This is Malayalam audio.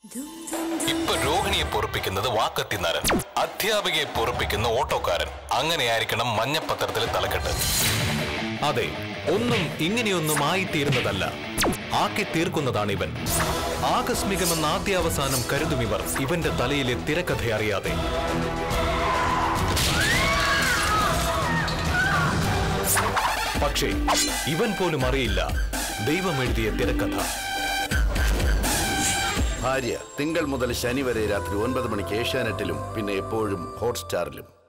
ഇപ്പൊ രോഹിണിയെ പൊറപ്പിക്കുന്നത് വാക്കത്തിനാരൻ, അധ്യാപികയെ പൊറപ്പിക്കുന്ന ഓട്ടോക്കാരൻ. അങ്ങനെയായിരിക്കണം മഞ്ഞപ്പത്രത്തിലെ തലക്കെട്ട്. അതെ, ഒന്നും ഇങ്ങനെയൊന്നും ആയിത്തീരുന്നതല്ല, ആക്കി തീർക്കുന്നതാണ് ഇവൻ. ആകസ്മികമെന്ന് ആദ്യാവസാനം കരുതുമിവർ ഇവന്റെ തലയിലെ തിരക്കഥ അറിയാതെ. പക്ഷേ ഇവൻ പോലും അറിയില്ല ദൈവം എഴുതിയ തിരക്കഥ. ഭാര്യ തിങ്കൾ മുതൽ ശനി വരെ രാത്രി 9 മണിക്ക് ഏഷ്യാനെറ്റിലും പിന്നെ എപ്പോഴും ഹോട്ട്സ്റ്റാറിലും.